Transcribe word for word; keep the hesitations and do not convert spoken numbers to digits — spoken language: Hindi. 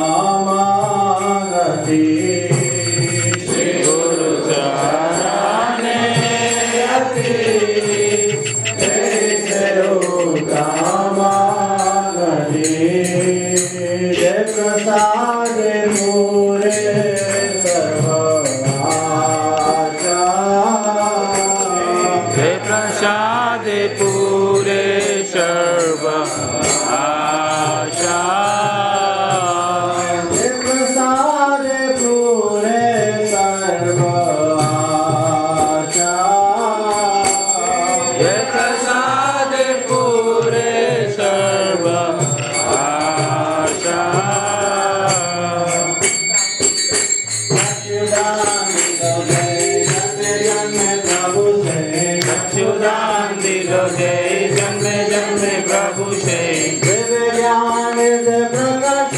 कामागति श्री गुरु चरणे अति कामागति जय प्रसाद पूरे सर्व आशा जय प्रसाद पूरे सर्व आशा जय प्रसाद पूरे सर्व आशा जय प्रसाद पूरे सर्व आशा अच्युतान दिलो जय जन्मे जन्मे प्रभु से दिव्य ज्ञान प्रकट